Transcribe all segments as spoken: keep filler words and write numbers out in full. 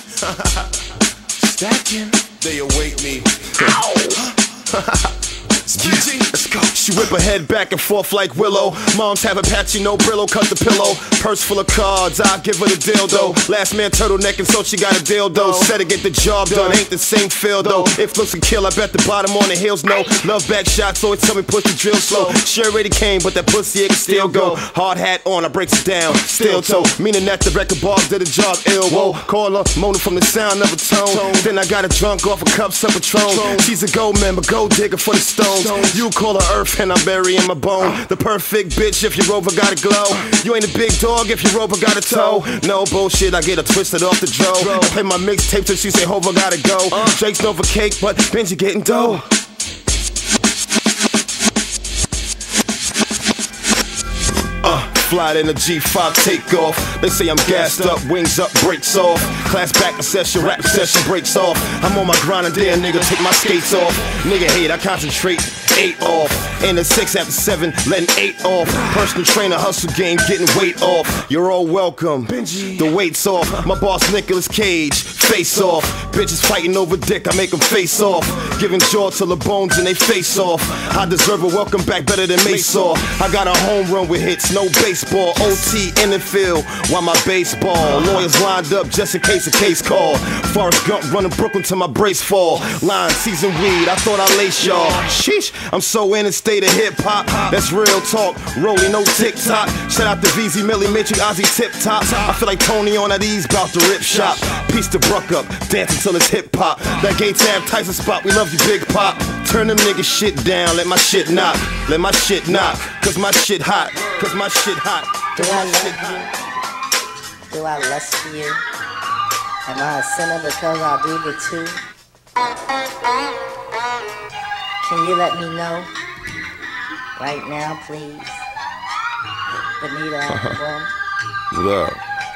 Stacking, they await me. Ow! Let's go. She whip her head back and forth like Willow. Moms have Apache, no Brillo, cut the pillow. Purse full of cards, I give her the dildo. Last man turtleneck and so she got a dildo. Said to get the job done, ain't the same feel though. If looks can kill, I bet the bottom on the heels no. Love back shots, always tell me push the drill slow. She already came, but that pussy it can still go. Hard hat on, I breaks it down, steel toe. Meaning that the record bar did a job ill. Whoa, call her, moaning from the sound of a tone. Then I got her drunk off a cup of Patron. She's a gold member, gold digger for the stones. You call her earth and I'm burying my bone. The perfect bitch if your rover got a glow. You ain't a big dog if your rover got a toe. No bullshit, I get her twisted off the dro. I play my mixtape till she say Hova gotta go. Drake's Nova cake, but Benji getting dough. Uh, fly in a G five takeoff. They say I'm gassed up, wings up, brakes off. Class back session, rap session breaks off. I'm on my grind and damn nigga, take my skates off. Nigga hate, I concentrate, eight off. In the six after seven, letting eight off. Personal trainer, hustle game, getting weight off. You're all welcome, Benji. The weight's off. My boss Nicolas Cage, face off. Bitches fighting over dick, I make them face off. Giving jaw till the bones and they face off. I deserve a welcome back better than Mace off. I got a home run with hits, no baseball. O T in the field, while my baseball. Lawyers lined up just in case a case call. Forrest Gump running Brooklyn till my brace fall. Line, season weed, I thought I laced y'all. Sheesh, I'm so in a state of hip hop. That's real talk, rolling no TikTok. Shout out to V Z, Millie, Matrix, Ozzy, Tip Top. I feel like Tony on at ease, bout to rip shop. Piece to Bruck up, dancing till it's hip hop. That Gates Ave Tyson spot, we love you, Big Pop. Turn them niggas shit down, let my shit knock. Let my shit knock, cause my shit hot. Cause my shit hot. Do I love you? Do I lust for you? Am I a sinner because I do the two? Can you let me know? Right now, please. Benita Applebum. What up?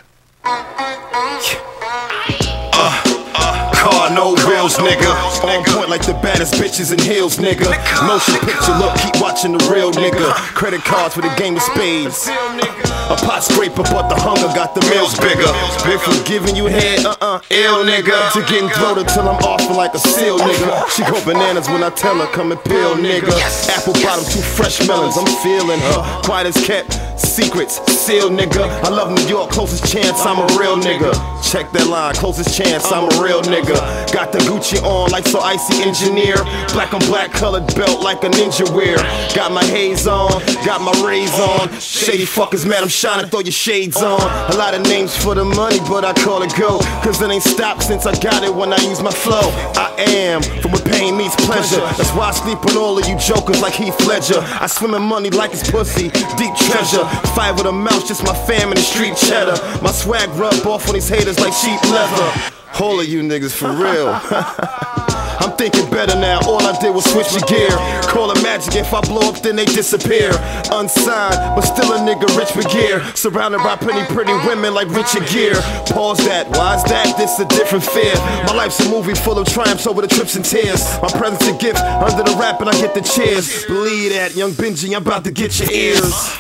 Uh, uh, car, no wheels, nigga. On point like the baddest bitches in heels, nigga. Motion picture look, keep watching the real nigga. Credit cards for the game of spades. A pot scraper, but the hunger got the meals bigger. Been from giving you head, uh-uh, ill nigga, to getting throated till I'm offing like a seal nigga. She go bananas when I tell her, come and peel nigga. Apple bottom, two fresh melons, I'm feeling her. Quiet as kept, secrets, seal nigga. I love New York, closest chance, I'm a real nigga. Check that line, closest chance, I'm a real nigga. Got the Gucci on like so icy engineer. Black on black colored belt like a ninja wear. Got my haze on, got my rays on. Shady fuckers mad, I'm shining, throw your shades on. A lot of names for the money, but I call it go. Cause it ain't stopped since I got it when I use my flow. I am, from where pain meets pleasure. That's why I sleep on all of you jokers like Heath Ledger. I swim in money like it's pussy, deep treasure. Fight with a mouse, just my fam in the street cheddar. My swag rub off on these haters like cheap leather. All of you niggas for real. I'm thinking better now, all I did was switch your gear. Call it magic, if I blow up then they disappear. Unsigned, but still a nigga rich for gear. Surrounded by plenty pretty women like Richard Gere. Pause that, why is that? This a different fear. My life's a movie full of triumphs over the trips and tears. My presence a gift, under the rap and I get the cheers. Believe that, young Benji, I'm about to get your ears.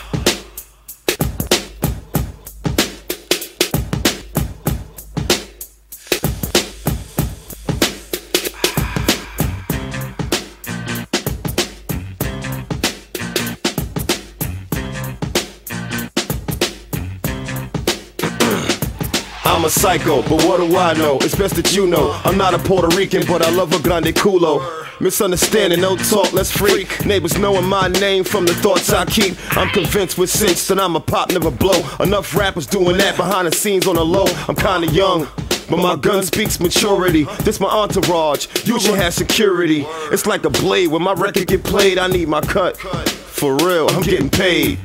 I'm a psycho, but what do I know? It's best that you know I'm not a Puerto Rican, but I love a grande culo. Misunderstanding, no talk, let's freak. Neighbors knowing my name from the thoughts I keep. I'm convinced with sense that I'm a pop, never blow. Enough rappers doing that behind the scenes on the low. I'm kinda young, but my gun speaks maturity. This my entourage, you should have security. It's like a blade, when my record get played, I need my cut. For real, I'm getting paid.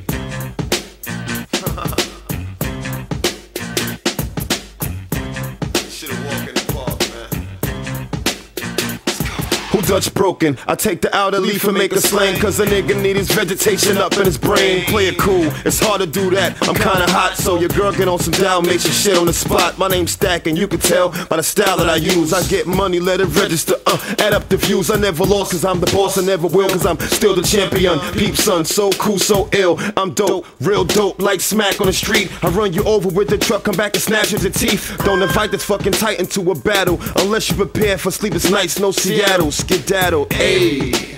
Who Dutch broken. I take the outer leaf and make a slang, cause a nigga need his vegetation up in his brain. Play it cool, it's hard to do that. I'm kinda hot, so your girl get on some Dalmatian shit on the spot. My name's Stack, and you can tell by the style that I use. I get money, let it register, uh, add up the views. I never lost, cause I'm the boss, I never will, cause I'm still the champion. Peep son, so cool, so ill. I'm dope, real dope, like smack on the street. I run you over with the truck, come back and snatch your teeth. Don't invite this fucking titan to a battle unless you prepare for sleepless nights, no Seattle, skedaddle, ayy.